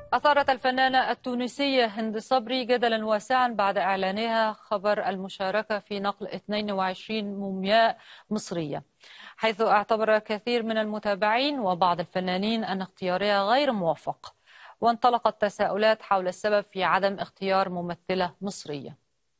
أثارت الفنانة التونسية هند صبري جدلا واسعا بعد إعلانها خبر المشاركة في نقل 22 مومياء مصرية، حيث اعتبر كثير من المتابعين وبعض الفنانين أن اختيارها غير موفق، وانطلقت تساؤلات حول السبب في عدم اختيار ممثلة مصرية.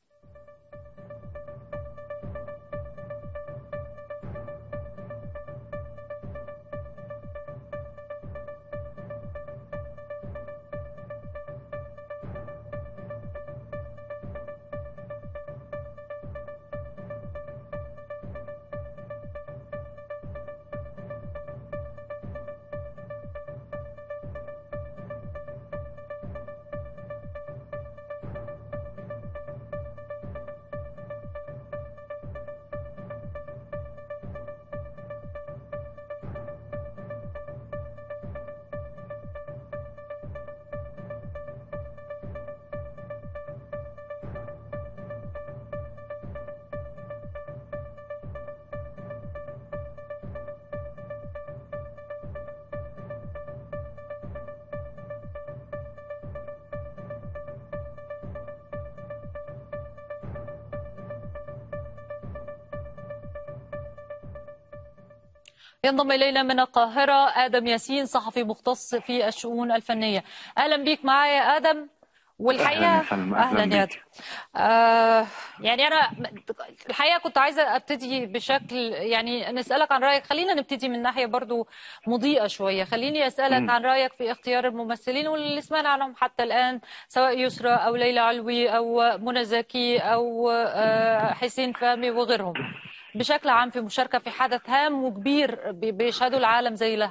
ينضم إلينا من القاهرة آدم ياسين، صحفي مختص في الشؤون الفنية. أهلا بيك معايا يا آدم. والحقيقة أهلا يا سلمى، أهلا أهلا يا آدم. بيك. يعني أنا الحقيقة كنت عايزة أبتدي بشكل، يعني نسألك عن رأيك. خلينا نبتدي من ناحية برضو مضيئة شوية. خليني أسألك عن رأيك في اختيار الممثلين واللي سمعنا عنهم حتى الآن، سواء يسرى أو ليلى علوي أو منى زكي أو حسين فهمي وغيرهم، بشكل عام في مشاركة في حدث هام وكبير بيشهده العالم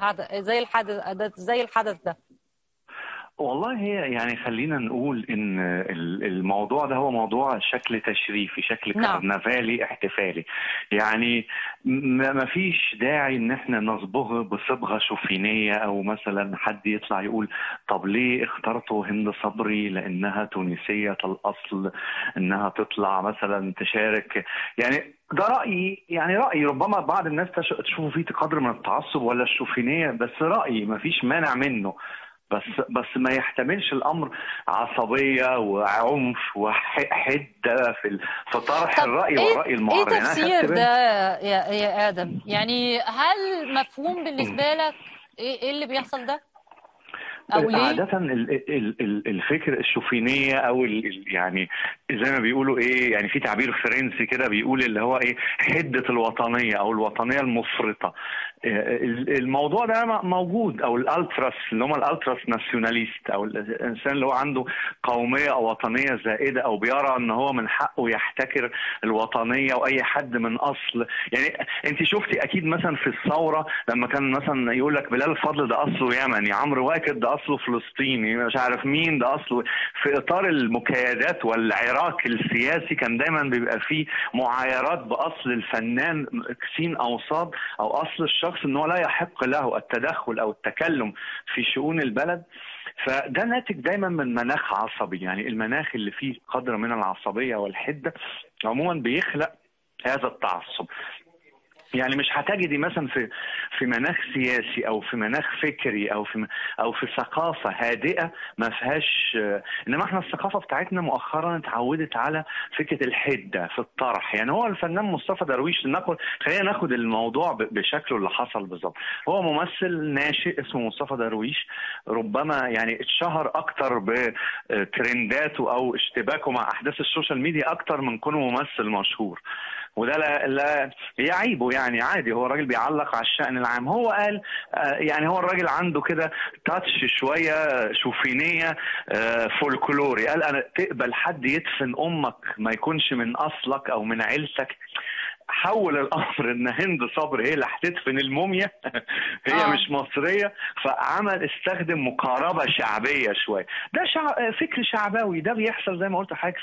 زي الحدث ده. والله هي يعني خلينا نقول ان الموضوع ده هو موضوع شكل تشريفي، شكل نعم. كرنفالي احتفالي. يعني ما فيش داعي ان احنا نصبغه بصبغه شوفينيه، او مثلا حد يطلع يقول طب ليه اخترتوا هند صبري لانها تونسيه الاصل انها تطلع مثلا تشارك. يعني ده رأيي، يعني رأيي ربما بعض الناس تشوفوا فيه قدر من التعصب ولا الشوفينية، بس رأيي ما فيش مانع منه. بس ما يحتملش الامر عصبيه وعنف وحده في طرح طب الراي والراي ايه المعارض. يعني انا خدت تفسير ده بالي. يا آدم؟ يعني هل مفهوم بالنسبة لك إيه اللي بيحصل ده او ليه؟ عادة الفكر الشوفينية او يعني زي ما بيقولوا ايه، يعني في تعبير فرنسي كده بيقول اللي هو ايه، حدة الوطنية او الوطنية المفرطة. الموضوع ده موجود، او الالتراس اللي هم الالتراس ناسيوناليست، او الانسان اللي هو عنده قومية او وطنية زائدة، او بيرى ان هو من حقه يحتكر الوطنية واي حد من اصل. يعني انت شفتي اكيد مثلا في الثورة لما كان مثلا يقول لك بلال الفضل ده اصله يمني، عمرو واكد ده اصله فلسطيني، مش عارف مين ده اصله. في اطار المكايدات والعراك السياسي كان دايما بيبقى فيه معايرات باصل الفنان سين او صاد، او اصل الشخص ان هو لا يحق له التدخل او التكلم في شؤون البلد. فده ناتج دايما من مناخ عصبي، يعني المناخ اللي فيه قدر من العصبيه والحده عموما بيخلق هذا التعصب. يعني مش هتجدي مثلا في مناخ سياسي او في مناخ فكري او في ثقافه هادئه ما فيهاش. انما احنا الثقافه بتاعتنا مؤخرا اتعودت على فكره الحده في الطرح. يعني هو الفنان مصطفى درويش، خلينا ناخد الموضوع بشكله اللي حصل بالظبط. هو ممثل ناشئ اسمه مصطفى درويش، ربما يعني اتشهر اكتر بترنداته او اشتباكه مع احداث السوشيال ميديا اكتر من كونه ممثل مشهور. وده لا يعيبه، يعني عادي، هو الراجل بيعلق على الشأن العام. هو قال يعني هو الراجل عنده كده تاتش شوية شوفينية فولكلوري. قال أنا تقبل حد يدفن أمك ما يكونش من أصلك أو من عيلتك؟ حول الامر ان هند صبري هي اللي هتدفن الموميا هي مش مصريه. استخدم مقاربه شعبيه شويه. ده فكر شعبوي، ده بيحصل زي ما قلت لحضرتك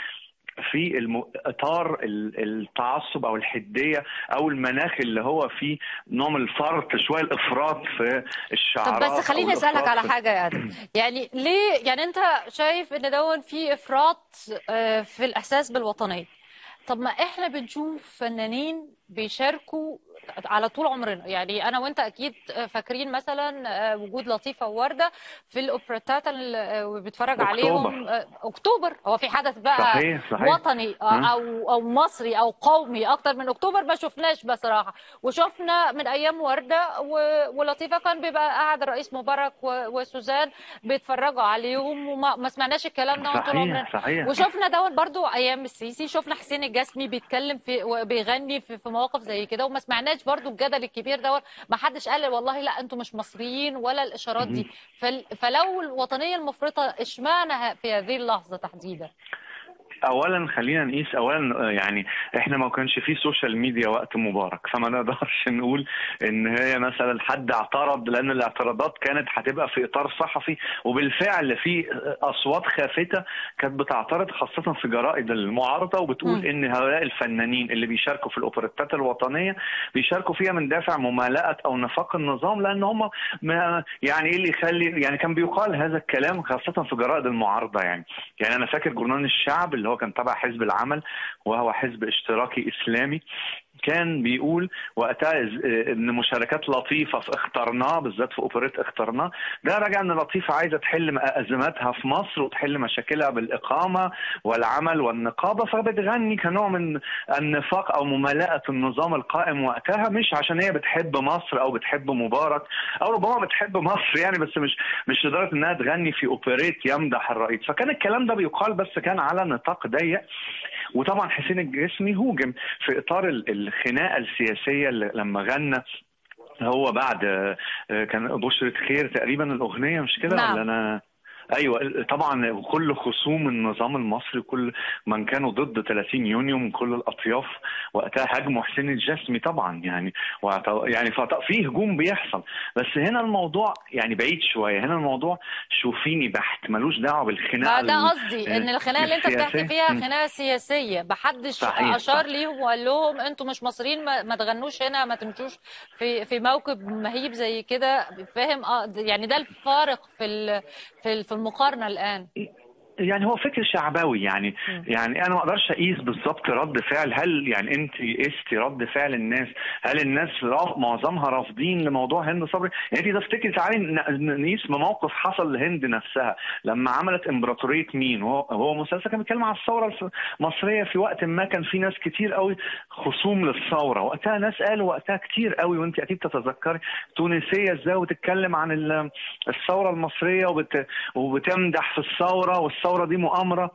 في اطار التعصب او الحديه او المناخ اللي هو فيه نوع من الفرط شويه، الافراط في طب بس الشعارات او خليني اسالك الافراط على في حاجه يا ادم. يعني ليه، يعني انت شايف ان دون في افراط في الاحساس بالوطنيه؟ طب ما احنا بنشوف فنانين بيشاركوا على طول عمرنا. يعني انا وانت اكيد فاكرين مثلا وجود لطيفه وورده في الاوبريتات اللي بيتفرج اكتوبر. عليهم. اكتوبر هو في حدث بقى صحيح صحيح. وطني ها. او مصري او قومي اكتر من اكتوبر ما شفناش بصراحه. وشفنا من ايام ورده ولطيفه كان بيبقى قاعد الرئيس مبارك وسوزان بيتفرجوا عليهم، وما ما سمعناش الكلام ده طول عمرنا. صحيح صحيح. وشفنا دون برضو ايام السيسي، شفنا حسين الجسمي بيتكلم في وبيغني في مواقف زي كده، وما سمعناش برضو الجدل الكبير ده. ما حدش قال والله لا انتوا مش مصريين ولا الاشارات مهم. دي. فلو الوطنيه المفرطه اشمعنى في هذه اللحظه تحديدا؟ اولا خلينا نقيس اولا، يعني احنا ما كانش فيه سوشيال ميديا وقت مبارك، فما نقدرش نقول ان هي مثلا حد اعترض، لان الاعتراضات كانت هتبقى في اطار صحفي. وبالفعل في اصوات خافته كانت بتعترض خاصه في جرائد المعارضه، وبتقول ان هؤلاء الفنانين اللي بيشاركوا في الاوبريتات الوطنيه بيشاركوا فيها من دافع ممالاه او نفاق النظام، لان هم يعني ايه اللي يخلي، يعني كان بيقال هذا الكلام خاصه في جرائد المعارضه. يعني انا فاكر جورنال الشعب اللي هو كان تبع حزب العمل وهو حزب اشتراكي اسلامي، كان بيقول وقتها ان مشاركات لطيفه في اخترناه، بالذات في اوبريت اخترناه، ده راجع ان لطيفه عايزه تحل ازماتها في مصر وتحل مشاكلها بالاقامه والعمل والنقابه، فبتغني كنوع من النفاق او ممالاه النظام القائم وقتها، مش عشان هي بتحب مصر او بتحب مبارك، او ربما بتحب مصر يعني، بس مش لدرجه انها تغني في اوبريت يمدح الرئيس. فكان الكلام ده بيقال، بس كان على نطاق ضيق. وطبعا حسين الجسمي هوجم في اطار الخناقه السياسيه لما غنى هو بعد كان بشرة خير تقريبا الاغنيه، مش كده ولا نعم. انا؟ ايوه طبعا. كل خصوم النظام المصري، كل من كانوا ضد 30 يونيو من كل الاطياف وقتها هاجموا حسين الجسمي طبعا. يعني يعني في هجوم بيحصل، بس هنا الموضوع يعني بعيد شويه. هنا الموضوع شوفيني بحت، ملوش دعوه ما بالخناقه ده قصدي، ان الخناقه اللي انت بتحكي السياسيه. فيها خناقه سياسيه، محدش صحيح اشار صح. ليهم وقال لهم انتوا مش مصريين ما تغنوش هنا، ما تمشوش في موكب مهيب زي كده. فاهم؟ يعني ده الفارق في المقارنه الان. يعني هو فكر شعبوي يعني. م. يعني انا ما اقدرش اقيس بالظبط رد فعل. هل يعني انت قستي رد فعل الناس؟ هل الناس معظمها رافضين لموضوع هند صبري؟ يعني انت تفتكري، تعالي نقيس بموقف حصل لهند نفسها لما عملت امبراطوريه مين. هو مسلسل كان بيتكلم على الثوره المصريه. في وقت ما كان في ناس كتير قوي خصوم للثوره وقتها، ناس قالوا وقتها كتير قوي، وانت اكيد تتذكري تونسيه ازاي وتتكلم عن الثوره المصريه وبتمدح في الثوره دي مؤامره.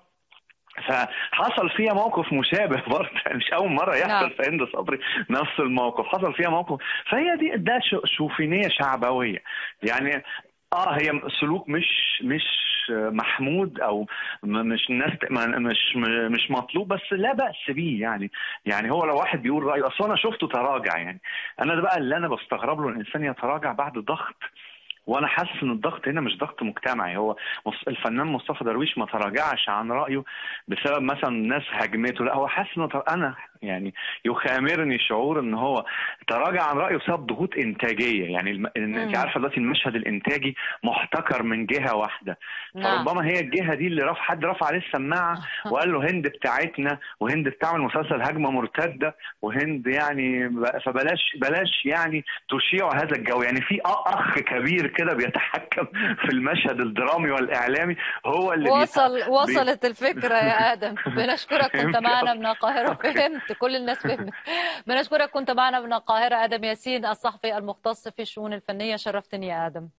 فحصل فيها موقف مشابه برضه، مش اول مره نعم. يحصل في هند صبري نفس الموقف، حصل فيها موقف. فهي ده شوفينيه شعبويه يعني. هي سلوك مش محمود، او مش الناس مش مطلوب، بس لا بأس بيه يعني. يعني هو لو واحد بيقول رأيه، اصلا انا شفته تراجع يعني. انا ده بقى اللي انا بستغرب له، الانسان يتراجع بعد ضغط. وانا حاسس ان الضغط هنا مش ضغط مجتمعي. هو الفنان مصطفى درويش ما تراجعش عن رايه بسبب مثلا ناس هاجمته، لا هو حاسس انه انا يعني يخامرني شعور ان هو تراجع عن رايه بسبب ضغوط انتاجيه. يعني انت عارفه دلوقتي المشهد الانتاجي محتكر من جهه واحده، نعم. فربما هي الجهه دي اللي حد رفع عليه السماعه وقال له هند بتاعتنا، وهند بتعمل مسلسل هجمه مرتده، وهند يعني فبلاش يعني تشيع هذا الجو. يعني في اخ كبير كده بيتحكم في المشهد الدرامي والاعلامي، هو اللي وصلت الفكره يا ادم. بنشكرك، كنت فهمت معنا قصدي؟ من القاهره. فهمت، كل الناس فهمت. بنشكرك، كنت معنا من القاهره ادم ياسين الصحفي المختص في الشؤون الفنيه. شرفتني يا ادم.